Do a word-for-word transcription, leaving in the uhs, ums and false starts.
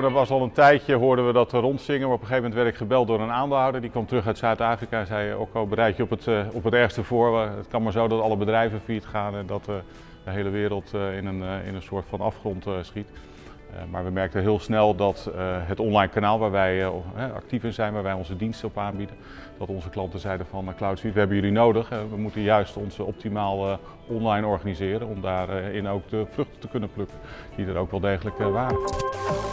Nou, dat was al een tijdje, hoorden we dat rondzingen, maar op een gegeven moment werd ik gebeld door een aandeelhouder. Die kwam terug uit Zuid-Afrika en zei: Okko, bereid je op het, uh, op het ergste voor. Het kan maar zo dat alle bedrijven failliet gaan en dat uh, de hele wereld uh, in, een, uh, in een soort van afgrond uh, schiet. Uh, maar we merkten heel snel dat uh, het online kanaal waar wij uh, actief in zijn, waar wij onze diensten op aanbieden, dat onze klanten zeiden van uh, CloudSuite, we hebben jullie nodig. Uh, we moeten juist ons optimaal uh, online organiseren om daarin uh, ook de vruchten te kunnen plukken die er ook wel degelijk uh, waren.